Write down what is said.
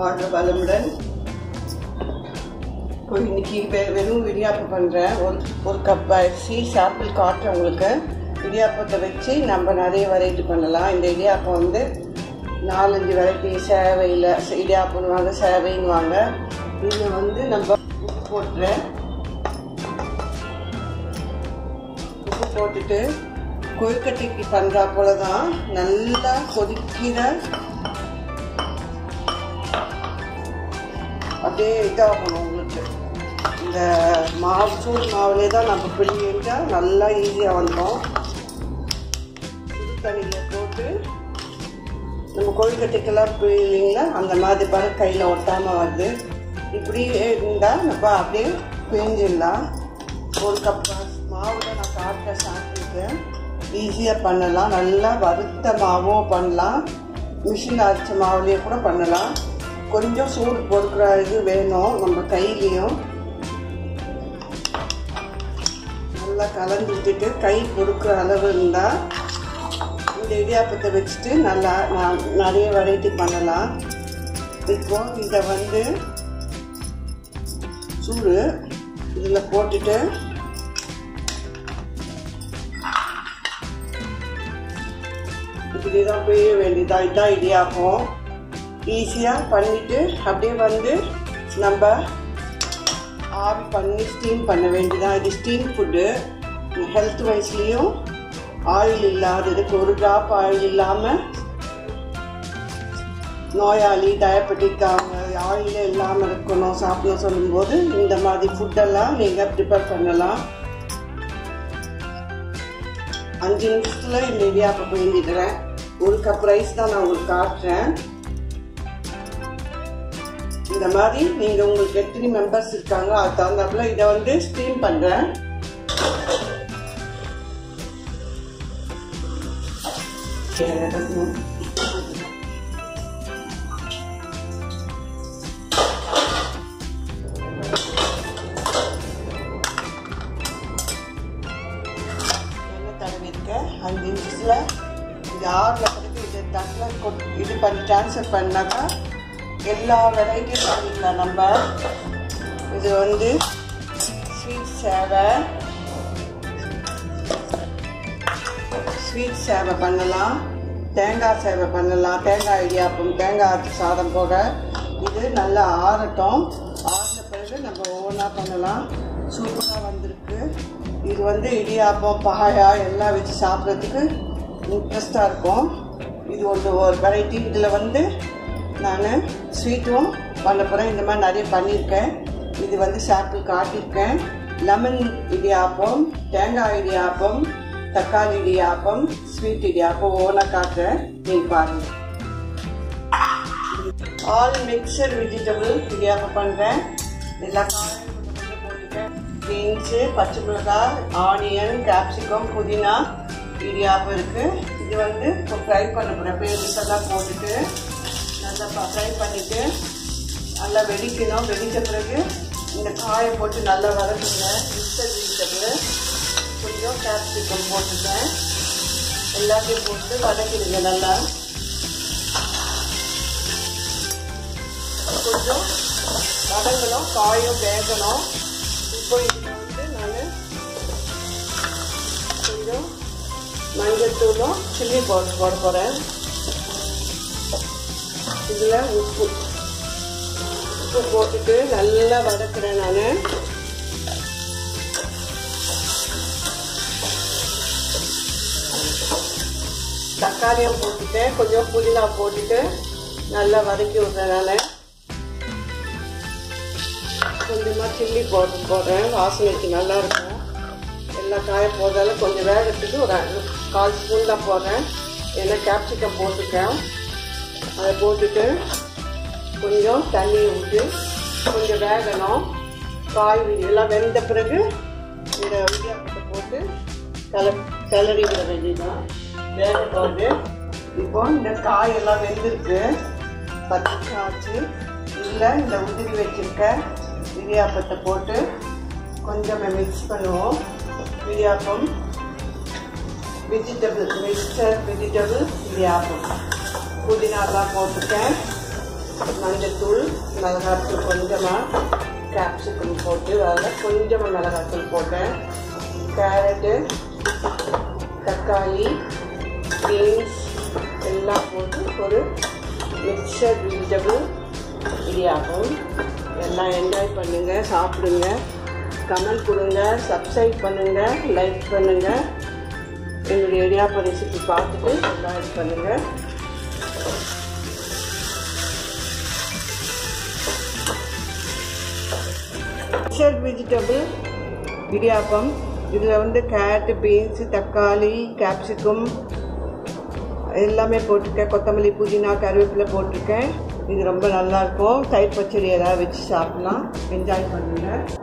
வாழ்க வளமுடன். இன்னைக்கு வெறும் இடியாப்பம் பண்ணுறேன். ஒரு கப் அரிசி சாப்பிள் காட்டுறேன் உங்களுக்கு. இடியாப்பத்தை வச்சு நம்ம நிறைய வெரைட்டி பண்ணலாம். இந்த இடியாப்பம் வந்து 4-5 வெரைட்டி. சேவையில் இடியாப்பம்வாங்க, சேவைன்னுவாங்க. இதில் வந்து நம்ம உப்பு போட்டுறேன். உப்பு போட்டுட்டு கொழுக்கட்டைக்கு பண்ணுறா போல தான் நல்லா கொதிக்கிற அப்படியே இதாகணும். உங்களுக்கு இந்த மாவு சூடு மாவுலே தான் நம்ம பிள்ளைங்க நல்லா ஈஸியாக வந்தோம். சுடு தண்ணியில் போட்டு நம்ம கொழுக்கட்டைக்கெல்லாம் பிள்ளைங்களா அந்த மாதிரி பாரு கையில் ஒட்டாமல் வருது. இப்படி இருந்தால் நம்ம அப்படியே பிழிஞ்சிடலாம். ஒரு கப் மாவில் நான் காட்ட சாப்பிட்டுருக்கேன். ஈஸியாக பண்ணலாம். நல்லா வறுத்த மாவும் பண்ணலாம், மிஷின் அரைச்ச மாவுலேயே கூட பண்ணலாம். கொஞ்சம் சூடு பொறுக்கிற இது வேணும் நம்ம கையிலையும். நல்லா கலந்து விட்டுட்டு கை பொறுக்கிற அளவு இருந்தால் இந்த இடியாப்பத்தை வச்சுட்டு நல்லா நிறைய வெரைட்டி பண்ணலாம். இப்போ இதை வந்து சூடு இதில் போட்டுட்டு இப்படிதான் பெய்ய வேண்டியதான். இதுதான் இடியாப்பம். ஈஸியாக பண்ணிவிட்டு அப்படியே வந்து நம்ம ஆவி பண்ணி ஸ்டீம் பண்ண வேண்டியதான். இது ஸ்டீம் ஃபுட்டு. ஹெல்த் வைஸ்லேயும் ஆயில் இல்லாததுக்கு, ஒரு ட்ராப் ஆயில் இல்லாமல் நோயாளி டயபெட்டிக் அவங்க ஆயிலே இல்லாமல் இருக்கணும் சாப்பிடணும் சொல்லும்போது இந்த மாதிரி ஃபுட்டெல்லாம் நீங்கள் ப்ரிப்பேர் பண்ணலாம். 5 நிமிஷத்தில் இந்த இடியாப்பம் பிழிஞ்சிடுறேன். ஒரு கப் ரைஸ் தான் நான் உங்களுக்கு காட்டுறேன். இந்த மாதிரி நீங்கள் உங்களுக்கு எத்தனை மெம்பர்ஸ் இருக்காங்க அது தகுந்தாப்புல இதை வந்து ஸ்டீம் பண்ணுறேன். எண்ணெய் தடவிருக்கேன். 5 நிமிஷத்தில் இது ஆறில் பிறகு இதை தட்டில் இது பண்ணி ட்ரான்ஸ்ஃபர் பண்ணாக்கா எல்லா வெரைட்டியும் பண்ணிக்கலாம் நம்ம. இது வந்து ஸ்வீட் சேவை பண்ணலாம், தேங்காய் சேவை பண்ணலாம், தேங்காய் இடியாப்பம், தேங்காய் சாதம் போக. இது நல்லா ஆறட்டும். ஆறின பிறகு நம்ம ஒவ்வொன்றா பண்ணலாம். சூப்பராக வந்திருக்கு. இது வந்து இடியாப்பம் பாயா எல்லாம் வச்சு சாப்பிட்றதுக்கு இன்ட்ரெஸ்டாக இருக்கும். இது ஒரு வெரைட்டி. இதில் வந்து நான் ஸ்வீட்டும் பண்ண போகிறேன். இந்த மாதிரி நிறைய பண்ணியிருக்கேன். இது வந்து சாப்பிள் காட்டியிருக்கேன். லெமன் இடியாப்பம், தேங்காய் இடியாப்பம், தக்காளி இடியாப்பம், ஸ்வீட் இடியாப்பம் ஒவ்வொன்றா காட்டுறேன். நீங்கள் பாருங்கள். ஆல் மிக்சர் வெஜிடபிள் இடியாப்பம் பண்ணுறேன். எல்லா காயும் கொஞ்சம் போட்டுருக்கேன். பீன்ஸு, பச்சை மிளகாய், ஆனியன், கேப்சிகம், புதினா இடியாப்பம் இருக்குது. இது வந்து இப்போ ஃப்ரை பண்ண போகிறேன். பேரிசெல்லாம் போட்டுட்டு நல்லா ஃப்ரை பண்ணிவிட்டு நல்லா வெடிக்கணும். வெடித்த பிறகு இந்த காயை போட்டு நல்லா வதக்குங்க. மிக்சர் வெஜிடபிள் கொஞ்சம் கேப்சிகம் போட்டுட்டேன். எல்லாத்தையும் போட்டு வதக்கிடுங்க. நல்லா கொஞ்சம் வதங்கணும், காயும் வேகணும். இப்போ இதில் வந்து நான் கொஞ்சம் மஞ்சள் தூளும் சில்லி பவுடர் போட போகிறேன். இதில் உப்பு போட்டுட்டு நல்லா வதக்குறேன். நான் தக்காளியும் போட்டுட்டு கொஞ்சம் புதினா போட்டுட்டு நல்லா வதக்கி விட்றேன். நான் கொஞ்சமாக சில்லி பவுடர் போடுறேன். வாசனைக்கு நல்லா இருக்கும். எல்லா காயை போடுறதால கொஞ்சம் வேகத்துக்கு ஒரு 1/4 ஸ்பூன் தான் போடுறேன். ஏன்னா கேப்சிகம் போட்டுருக்கேன். அதை போட்டுட்டு கொஞ்சம் தண்ணி ஊற்றி கொஞ்சம் வேகணும். காய் எல்லாம் வெந்த பிறகு இந்த இடியாப்பத்தை போட்டு கிளறி விட வேண்டியதான். வேக போகுது. இப்போ இந்த காயெல்லாம் வெந்திருக்கு. 10 நிமிஷம் ஆச்சு. இதில் இந்த உதிரி வச்சிருக்க இடியாப்பத்தை போட்டு கொஞ்சம் மிக்ஸ் பண்ணுவோம். Idiyappam vegetable mixture vegetable idiyappam புதினாலாம் போட்டுட்டேன். மஞ்சத்தூள், மிளகாத்தூள் கொஞ்சமாக, கேப்சிகம் போட்டு அதில் கொஞ்சமாக மிளகாத்தூள் போட்டேன். கேரட்டு, தக்காளி, பீன்ஸ் எல்லாம் போட்டு ஒரு மிக்சர் வெஜிடபிள் இடியாப்பம். எல்லாம் என்ஜாய் பண்ணுங்கள், சாப்பிடுங்க, கமெண்ட் கொடுங்க, சப்ஸ்கிரைப் பண்ணுங்கள், லைக் பண்ணுங்கள். என்னுடைய இடியாப்பம் ரெசிபி பார்த்துட்டு எல்லாம் இது பண்ணுங்கள். Mixture vegetable idiyappam. இதில் கேரட்டு, பீன்ஸு, தக்காளி, கேப்சிகம் எல்லாமே போட்டிருக்கேன். கொத்தமல்லி, புதினா, கருவேப்பிலை போட்டிருக்கேன். இது ரொம்ப நல்லாயிருக்கும். தயிர் பச்சடி ஏதாவது வச்சு சாப்பிட்லாம். என்ஜாய் பண்ணுங்கள்.